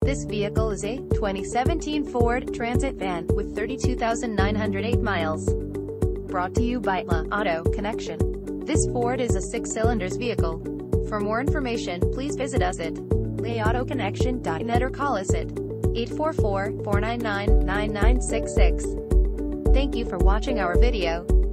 This vehicle is a 2017 Ford Transit van with 32,908 miles. Brought to you by La Auto Connection. This Ford is a 6-cylinder vehicle. For more information, please visit us at laautoconnection.net or call us at 844-499-9966. Thank you for watching our video.